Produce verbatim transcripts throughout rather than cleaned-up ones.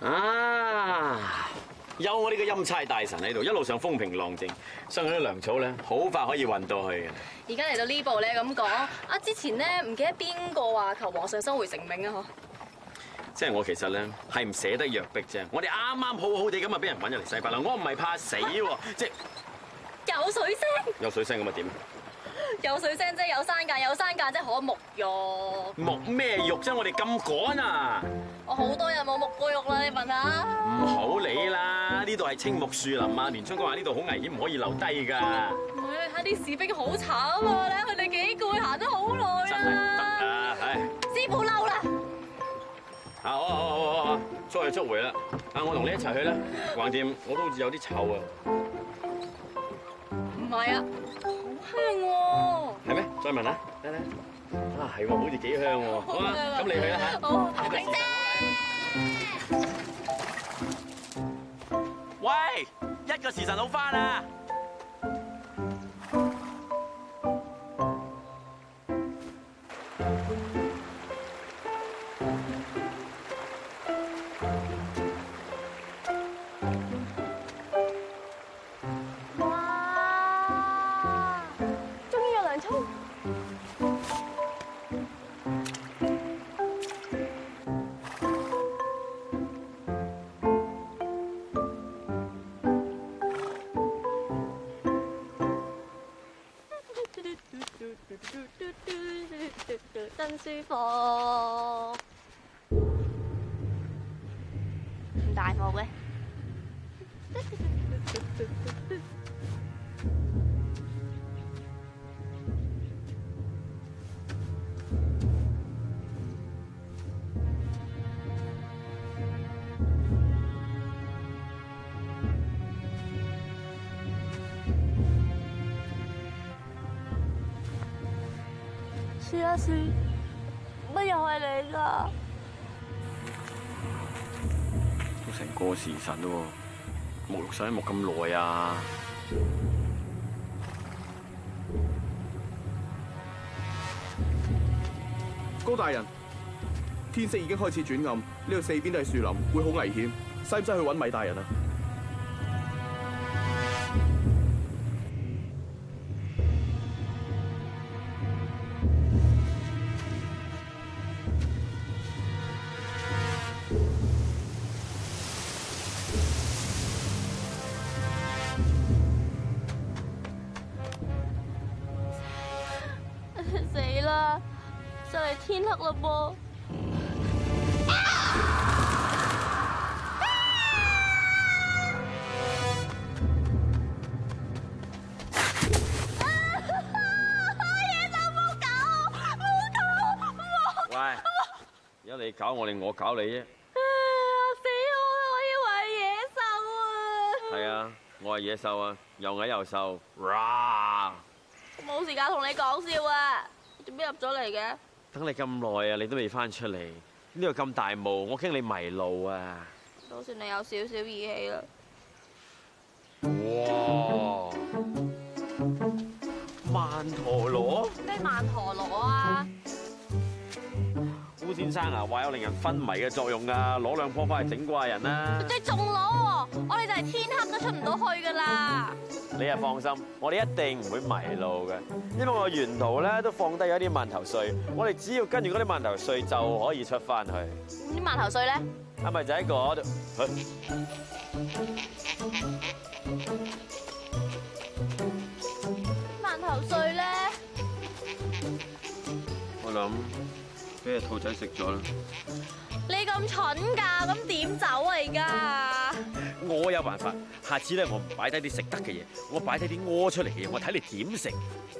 啊！有我呢個欽差大臣喺度，一路上風平浪靜，相信啲糧草咧好快可以運到去嘅。 而家嚟到呢步咧咁講，啊之前咧唔記得邊個話求皇上收回成命啊？嗬！ 即係我其實咧係唔捨得弱逼啫。我哋啱啱好好地咁啊，俾人揾咗嚟西北啦。我唔係怕死喎，即係有水聲， 有水聲咁啊點？ 有水聲即係有山澗，有山澗即係可沐浴。 沐咩浴啫？我哋咁趕啊！ 我好多日冇沐過浴啦，你問下。 唔好理啦，呢度係青木樹林啊！連春哥話呢度好危險，唔可以留低㗎。 唔係，睇啲士兵好慘啊！睇佢哋幾攰，行得好耐真係唔得啊！唉， 師傅嬲啦。 啊好好好好好，速去速回啦！啊，我同你一齊去啦。橫掂我都好似有啲臭啊。 唔係啊，好香喎。 係咩？再聞下，嚟嚟。啊，係喎，好似幾香喎。好啊，咁你去啦嚇。 好，玲姐。 喂，一個時辰好返啊！ 哇！終於有糧草。真舒服，唔大霧嘅。試一試，乜又係你㗎？ 都成個時辰咯喎，沐浴使沐咁耐啊！ 高大人，天色已經開始轉暗，呢度四邊都係樹林，會好危險，使唔使去揾米大人啊？ 死啦！就嚟天黑啦噃！ 喂，而家你搞我定我搞你啫？ 死我啦！我以為係野獸啊！ 係啊，我係野獸啊，又矮又瘦。哇！ 冇時間同你講笑啊！你做咩入咗嚟嘅？ 等你咁耐啊，你都未翻出嚟。呢度咁大霧，我驚你迷路啊！ 都算你有少少義氣啦。 哇！曼陀羅？ 咩曼陀羅啊？ 烏先生啊，話有令人昏迷嘅作用㗎，攞兩樖翻嚟整蠱下人啦。 你仲攞喎？我哋就係天黑都出唔到去㗎啦。 你啊放心，我哋一定唔會迷路嘅，因為我沿途咧都放低咗啲饅頭碎，我哋只要跟住嗰啲饅頭碎就可以出翻去。 啲饅頭碎咧？ 係咪就喺嗰度？ 饅頭碎咧？ 我諗俾隻兔仔食咗啦。 你咁蠢㗎，咁點走啊而家？ 我有辦法，下次咧我唔擺低啲食得嘅嘢，我擺低啲屙出嚟嘅嘢，我睇你點食。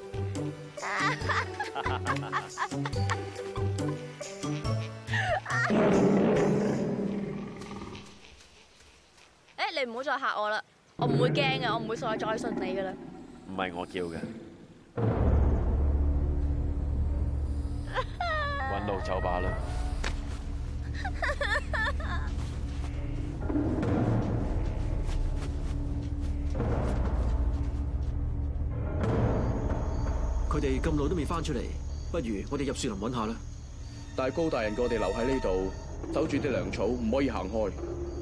誒，你唔好再嚇我啦，我唔會驚嘅，我唔會再再信你㗎啦。 唔係我叫嘅，揾路走吧啦。 佢哋咁耐都未翻出嚟，不如我哋入樹林揾下啦。 但係高大人叫我哋留喺呢度，守住啲糧草，唔可以行開。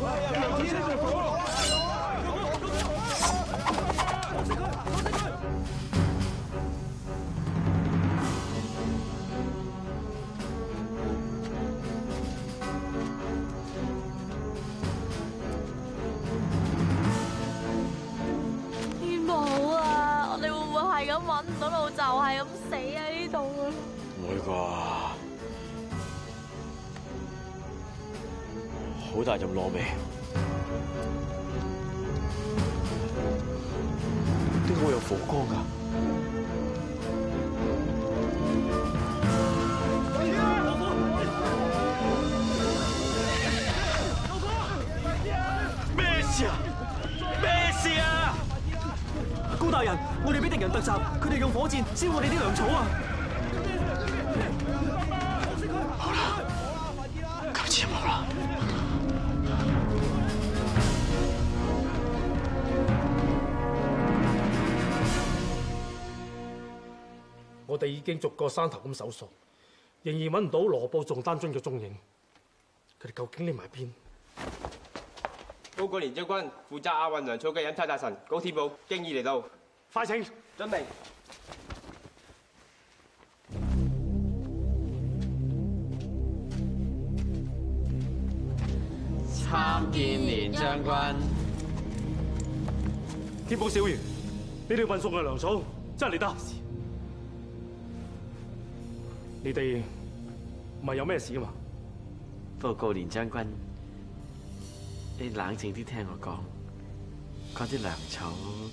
係咁揾唔到路，就係咁死喺呢度啊！ 唔會啩？好大陣燶味，點解會有火光㗎？咩事啊？咩事啊？ 高大人，我哋俾敵人突襲，佢哋用火箭燒我哋啲糧草啊！ 好啦，今次冇啦。 我哋已經逐個山頭咁搜索，仍然揾唔到羅布仲丹津嘅蹤影。佢哋究竟匿埋邊？ 報告連將軍，負責亞運糧草嘅飲差大臣高天寶經已嚟到， 快請準備。 參見連將軍。 天寶小員，你哋運送嘅糧草真係嚟得合時。你哋唔係有咩事㗎嘛？ 報告連將軍，你冷靜啲聽我講，嗰啲糧草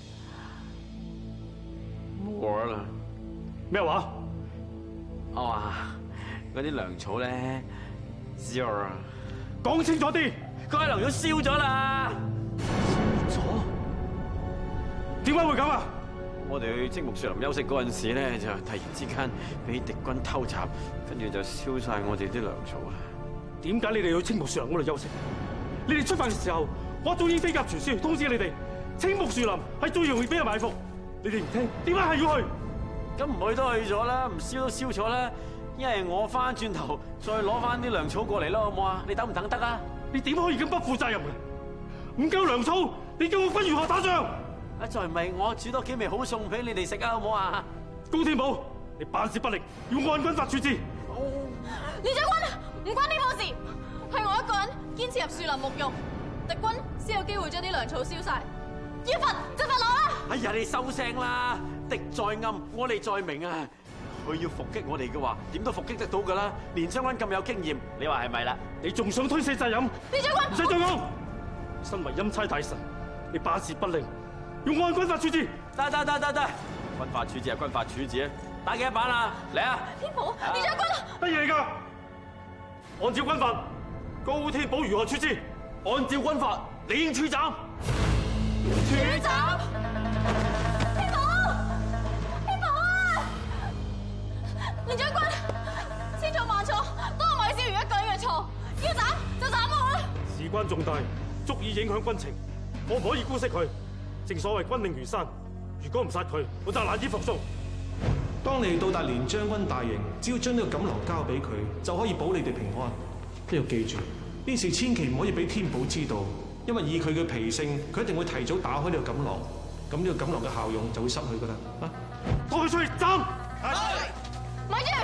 冇啦。 咩話？ 我話嗰啲糧草咧，zero 啊！ 講清楚啲， 嗰啲糧草燒咗啦！ 咗？點解會咁啊？ 我哋去青木樹林休息嗰陣時咧，就突然之間俾敵軍偷襲，跟住就燒晒我哋啲糧草啊！ 點解你哋去青木樹林嗰度休息？你哋出發嘅時候，我早已飛鴿傳書通知你哋，青木樹林係最容易俾人埋伏。你哋唔聽，點解係要去？ 咁唔去都去咗啦，唔燒都燒咗啦。因為我翻轉頭再攞翻啲糧草過嚟咯，好唔好啊？你等唔等得啊？ 你點可以咁不負責任嘅？唔夠糧草，你叫我軍如何打仗？ 啊，再唔係我煮多幾味好餸俾你哋食啊，好唔好啊？ 高天寶，你辦事不力，要按軍法處置。 連長軍，唔關呢個事，係我一個人堅持入樹林沐浴，敵軍先有機會將啲糧草燒晒。要罰就罰我啦！ 哎呀，你收聲啦！敵在暗，我哋在明啊！佢要伏擊我哋嘅話，點都伏擊得到噶啦！連將軍咁有經驗，你話係咪啦？ 你仲想推卸責任？ 連長軍， 唔使再講。身為欽差大臣，你辦事不力，要按軍法處置。 得得得得得，軍法處置係軍法處置啊！打幾多板啊？嚟啊！ 天寶，連長軍， 乜嘢嚟㗎？按照軍法，高天寶如何處置？按照軍法，理應處斬。 處斬！天寶，天寶啊！連長軍，千錯萬錯，都係米小如一個人嘅錯，要斬就斬我啦！ 事關重大，足以影響軍情，我唔可以姑息佢。正所謂軍令如山，如果唔殺佢，我就難以服從。 當你到達連將軍大營，只要將呢個錦囊交俾佢，就可以保你哋平安。都要記住，呢事千祈唔可以俾天寶知道，因為以佢嘅脾性，佢一定會提早打開呢個錦囊，咁呢個錦囊嘅效用就會失去噶啦。啊， 拖佢出去斬！ 咪住！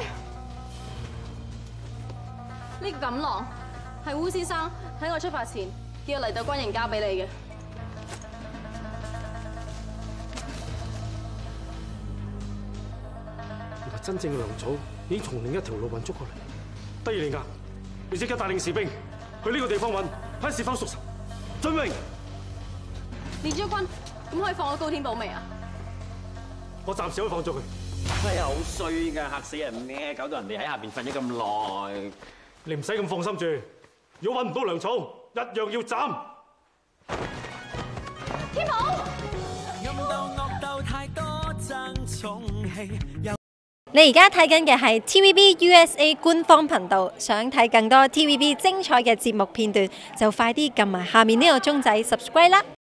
呢個錦囊係烏先生喺我出發前叫我嚟到軍營交俾你嘅。 原來真正嘅糧草已經從另一條路運足過嚟。得意連噶，你即刻帶領士兵去呢個地方揾，睇是否屬實。遵命。 連將軍，咁可以放咗高天寶未啊？ 我暫時可以放咗佢。 哎呀，好衰㗎，嚇死人咩？搞到人哋喺下邊瞓咗咁耐。 你唔使咁放心住，如果揾唔到糧草，一樣要斬。 天寶。 你而家睇緊嘅係 T V B U S A 官方頻道，想睇更多 T V B 精彩嘅節目片段，就快啲撳埋下面呢個鐘仔 subscribe 啦！